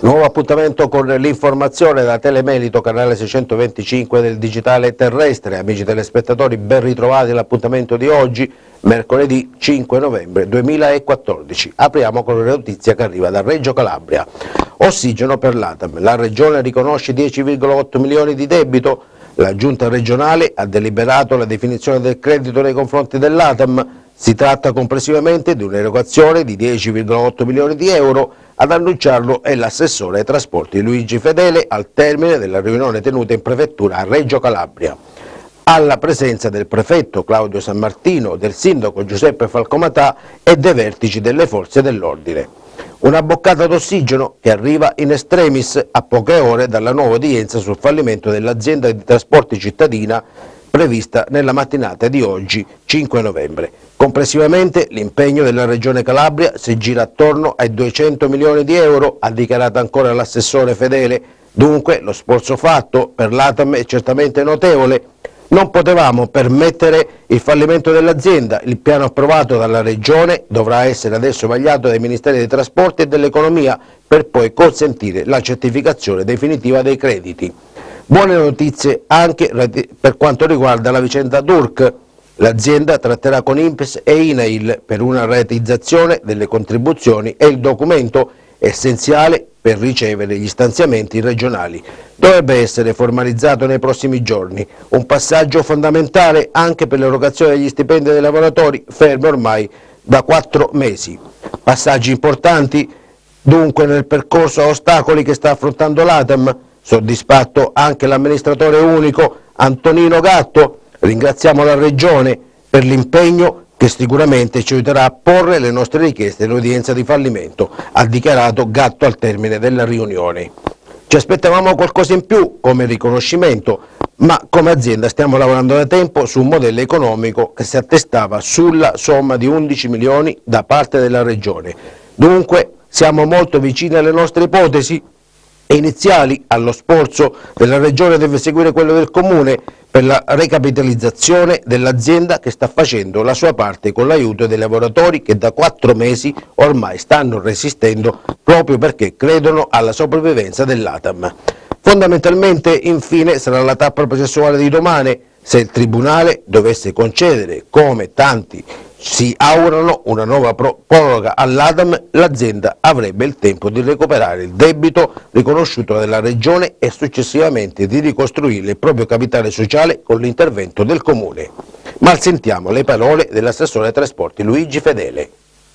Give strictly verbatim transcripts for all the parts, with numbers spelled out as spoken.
Nuovo appuntamento con l'informazione da Telemelito, canale seicentoventicinque del digitale terrestre. Amici telespettatori, ben ritrovati all'appuntamento di oggi, mercoledì cinque novembre duemilaquattordici. Apriamo con la notizia che arriva da Reggio Calabria. Ossigeno per l'Atam. La Regione riconosce dieci virgola otto milioni di debito. La Giunta regionale ha deliberato la definizione del credito nei confronti dell'Atam. Si tratta complessivamente di un'erogazione di dieci virgola otto milioni di euro. Ad annunciarlo è l'assessore ai trasporti Luigi Fedele al termine della riunione tenuta in prefettura a Reggio Calabria. Alla presenza del prefetto Claudio San Martino, del sindaco Giuseppe Falcomatà e dei vertici delle forze dell'ordine. Una boccata d'ossigeno che arriva in extremis a poche ore dalla nuova udienza sul fallimento dell'azienda di trasporti cittadina prevista nella mattinata di oggi, cinque novembre. Complessivamente l'impegno della Regione Calabria si gira attorno ai duecento milioni di euro, ha dichiarato ancora l'assessore Fedele. Dunque lo sforzo fatto per l'Atam è certamente notevole. Non potevamo permettere il fallimento dell'azienda. Il piano approvato dalla Regione dovrà essere adesso vagliato dai Ministeri dei Trasporti e dell'Economia per poi consentire la certificazione definitiva dei crediti. Buone notizie anche per quanto riguarda la vicenda D U R C. L'azienda tratterà con I N P S e I N A I L per una rateizzazione delle contribuzioni e il documento essenziale per ricevere gli stanziamenti regionali. Dovrebbe essere formalizzato nei prossimi giorni, un passaggio fondamentale anche per l'erogazione degli stipendi dei lavoratori fermi ormai da quattro mesi. Passaggi importanti dunque nel percorso a ostacoli che sta affrontando l'Atam. Soddisfatto anche l'amministratore unico Antonino Gatto. Ringraziamo la Regione per l'impegno che sicuramente ci aiuterà a porre le nostre richieste all'udienza di fallimento, ha dichiarato Gatto al termine della riunione. Ci aspettavamo qualcosa in più come riconoscimento, ma come azienda stiamo lavorando da tempo su un modello economico che si attestava sulla somma di undici milioni da parte della Regione. Dunque siamo molto vicini alle nostre ipotesi iniziali. Allo sforzo della Regione deve seguire quello del Comune per la recapitalizzazione dell'azienda che sta facendo la sua parte con l'aiuto dei lavoratori che da quattro mesi ormai stanno resistendo proprio perché credono alla sopravvivenza dell'Atam. Fondamentalmente, infine, sarà la tappa processuale di domani. Se il Tribunale dovesse concedere, come tanti si augurano, una nuova proroga all'Atam, l'azienda avrebbe il tempo di recuperare il debito riconosciuto dalla Regione e successivamente di ricostruire il proprio capitale sociale con l'intervento del Comune. Ma sentiamo le parole dell'assessore ai trasporti Luigi Fedele.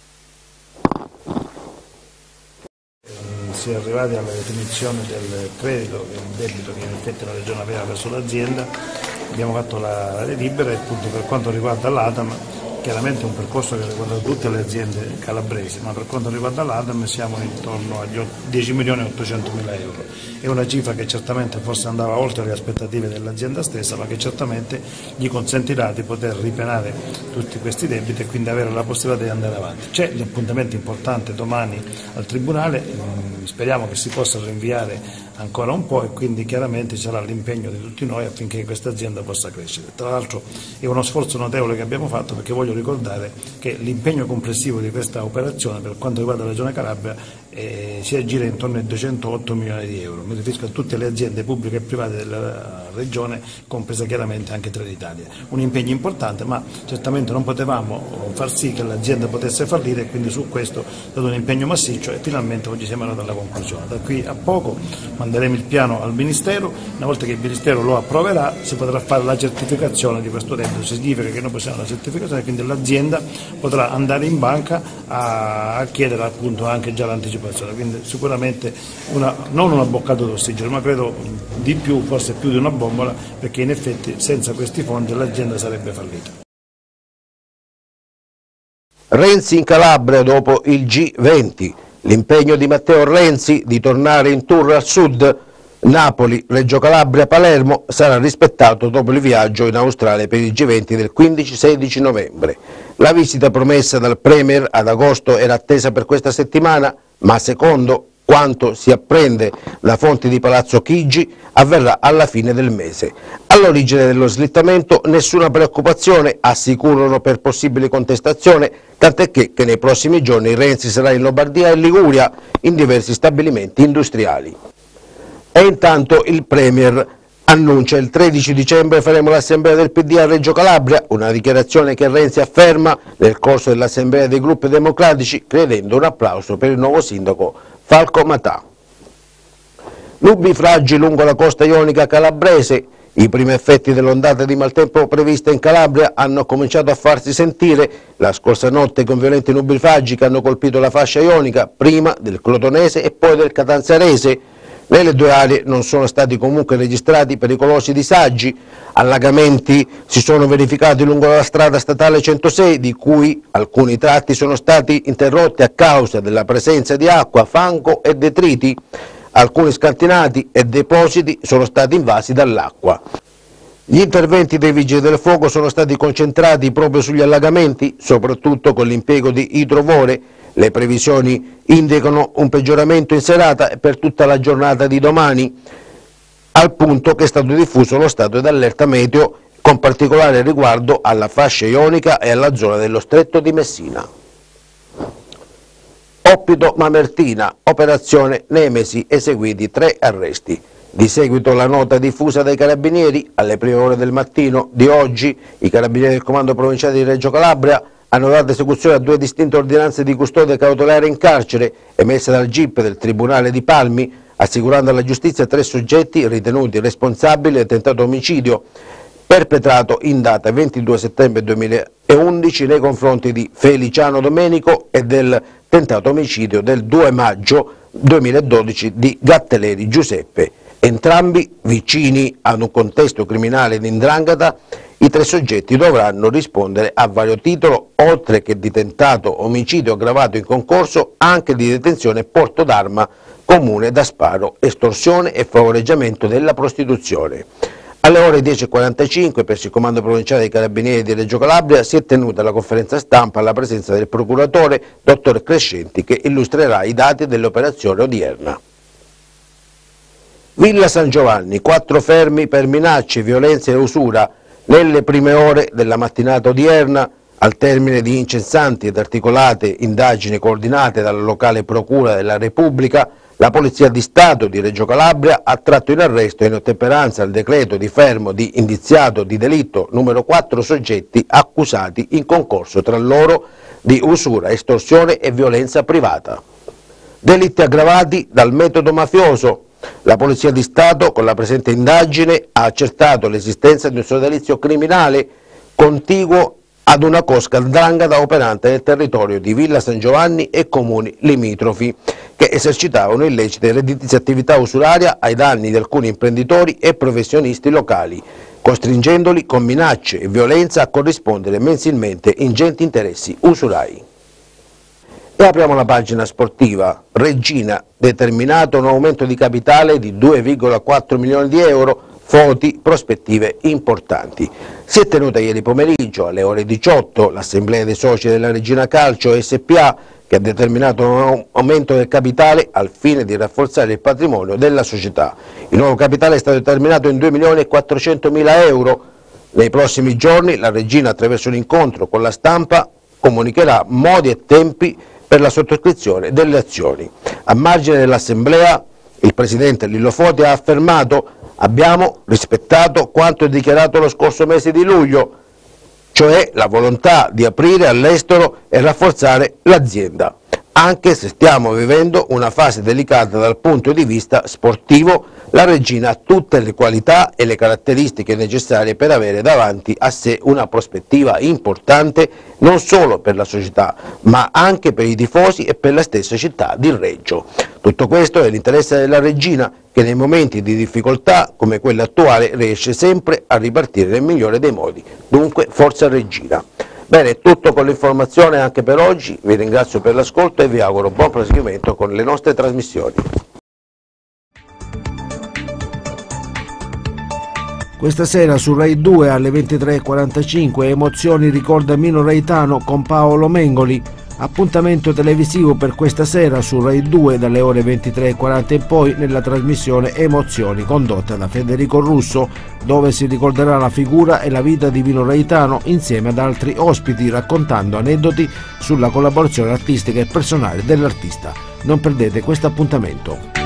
Si è arrivati alla definizione del credito, che è un debito che in effetti la Regione aveva verso l'azienda. Abbiamo fatto la delibera e appunto per quanto riguarda l'Atam, chiaramente è un percorso che riguarda tutte le aziende calabresi, ma per quanto riguarda l'Atam siamo intorno agli dieci milioni e ottocento mila euro. È una cifra che certamente forse andava oltre le aspettative dell'azienda stessa, ma che certamente gli consentirà di poter ripianare tutti questi debiti e quindi avere la possibilità di andare avanti. C'è l'appuntamento importante domani al Tribunale, speriamo che si possa rinviare ancora un po' e quindi chiaramente ci sarà l'impegno di tutti noi affinché questa azienda possa crescere. Tra l'altro è uno sforzo notevole che abbiamo fatto, perché voglio ricordare che l'impegno complessivo di questa operazione per quanto riguarda la Regione Calabria eh, si aggira intorno ai duecentootto milioni di euro. Mi riferisco a tutte le aziende pubbliche e private della Regione, compresa chiaramente anche Trenitalia. Un impegno importante, ma certamente non potevamo far sì che l'azienda potesse fallire e quindi su questo è stato un impegno massiccio e finalmente oggi siamo arrivati alla conclusione. Da qui a poco manderemo il piano al Ministero, una volta che il Ministero lo approverà si potrà fare la certificazione di questo debito, significa che noi possiamo la certificazione, quindi l'azienda potrà andare in banca a, a chiedere appunto anche già l'anticipazione, quindi sicuramente una, non una boccata d'ossigeno, ma credo di più, forse più di una bombola, perché in effetti senza questi fondi l'azienda sarebbe fallita. Renzi in Calabria dopo il G venti. L'impegno di Matteo Renzi di tornare in tour al sud, Napoli, Reggio Calabria, Palermo, sarà rispettato dopo il viaggio in Australia per il G venti del quindici sedici novembre. La visita promessa dal Premier ad agosto era attesa per questa settimana, ma secondo Quanto si apprende da fonti di Palazzo Chigi avverrà alla fine del mese. All'origine dello slittamento nessuna preoccupazione, assicurano, per possibili contestazioni, tant'è che, che nei prossimi giorni Renzi sarà in Lombardia e Liguria in diversi stabilimenti industriali. E intanto il Premier annuncia: il tredici dicembre faremo l'assemblea del P D a Reggio Calabria, una dichiarazione che Renzi afferma nel corso dell'assemblea dei gruppi democratici, credendo un applauso per il nuovo sindaco Falco Matà. Nubi fragili lungo la costa ionica calabrese. I primi effetti dell'ondata di maltempo prevista in Calabria hanno cominciato a farsi sentire la scorsa notte con violenti nubifragi che hanno colpito la fascia ionica, prima del Crotonese e poi del Catanzarese. Nelle due aree non sono stati comunque registrati pericolosi disagi. Allagamenti si sono verificati lungo la strada statale centosei, di cui alcuni tratti sono stati interrotti a causa della presenza di acqua, fango e detriti. Alcuni scantinati e depositi sono stati invasi dall'acqua. Gli interventi dei vigili del fuoco sono stati concentrati proprio sugli allagamenti, soprattutto con l'impiego di idrovore. Le previsioni indicano un peggioramento in serata e per tutta la giornata di domani, al punto che è stato diffuso lo stato di allerta meteo, con particolare riguardo alla fascia ionica e alla zona dello stretto di Messina. Oppito Mamertina, operazione Nemesi, eseguiti tre arresti. Di seguito la nota diffusa dai carabinieri. Alle prime ore del mattino di oggi i carabinieri del comando provinciale di Reggio Calabria hanno dato esecuzione a due distinte ordinanze di custodia cautelare in carcere emesse dal G I P del Tribunale di Palmi, assicurando alla giustizia tre soggetti ritenuti responsabili del tentato omicidio perpetrato in data ventidue settembre duemilaundici nei confronti di Feliciano Domenico e del tentato omicidio del due maggio duemiladodici di Gatteleri Giuseppe, entrambi vicini ad un contesto criminale di 'ndrangheta. I tre soggetti dovranno rispondere a vario titolo, oltre che di tentato omicidio aggravato in concorso, anche di detenzione e porto d'arma comune da sparo, estorsione e favoreggiamento della prostituzione. Alle ore dieci e quarantacinque, presso il comando provinciale dei carabinieri di Reggio Calabria, si è tenuta la conferenza stampa alla presenza del procuratore, dottor Crescenti, che illustrerà i dati dell'operazione odierna. Villa San Giovanni, quattro fermi per minacce, violenze e usura. Nelle prime ore della mattinata odierna, al termine di incessanti ed articolate indagini coordinate dalla locale Procura della Repubblica, la Polizia di Stato di Reggio Calabria ha tratto in arresto, in ottemperanza al decreto di fermo di indiziato di delitto numero quattro soggetti accusati in concorso tra loro di usura, estorsione e violenza privata. Delitti aggravati dal metodo mafioso. La Polizia di Stato, con la presente indagine, ha accertato l'esistenza di un sodalizio criminale contiguo ad una cosca 'ndrangheta operante nel territorio di Villa San Giovanni e comuni limitrofi, che esercitavano illecite e redditizia attività usuraria ai danni di alcuni imprenditori e professionisti locali, costringendoli con minacce e violenza a corrispondere mensilmente ingenti interessi usurai. E apriamo la pagina sportiva. Reggina, determinato un aumento di capitale di due virgola quattro milioni di euro, voti, prospettive importanti. Si è tenuta ieri pomeriggio alle ore diciotto l'assemblea dei soci della Reggina Calcio S P A, che ha determinato un aumento del capitale al fine di rafforzare il patrimonio della società. Il nuovo capitale è stato determinato in due milioni e quattrocentomila euro. Nei prossimi giorni la Reggina, attraverso un incontro con la stampa, comunicherà modi e tempi per la sottoscrizione delle azioni. A margine dell'assemblea, il presidente Lillo Foti ha affermato: abbiamo rispettato quanto dichiarato lo scorso mese di luglio, cioè la volontà di aprire all'estero e rafforzare l'azienda, anche se stiamo vivendo una fase delicata dal punto di vista sportivo. La Reggina ha tutte le qualità e le caratteristiche necessarie per avere davanti a sé una prospettiva importante non solo per la società, ma anche per i tifosi e per la stessa città di Reggio. Tutto questo è l'interesse della Reggina, che nei momenti di difficoltà come quello attuale riesce sempre a ripartire nel migliore dei modi. Dunque, forza Reggina. Bene, tutto con l'informazione anche per oggi. Vi ringrazio per l'ascolto e vi auguro buon proseguimento con le nostre trasmissioni. Questa sera su Rai due alle ventitré e quarantacinque Emozioni ricorda Mino Reitano con Paolo Mengoli, Appuntamento televisivo per questa sera su Rai due dalle ore ventitré e quaranta in poi nella trasmissione Emozioni condotta da Federico Russo, dove si ricorderà la figura e la vita di Vino Reitano insieme ad altri ospiti raccontando aneddoti sulla collaborazione artistica e personale dell'artista. Non perdete questo appuntamento.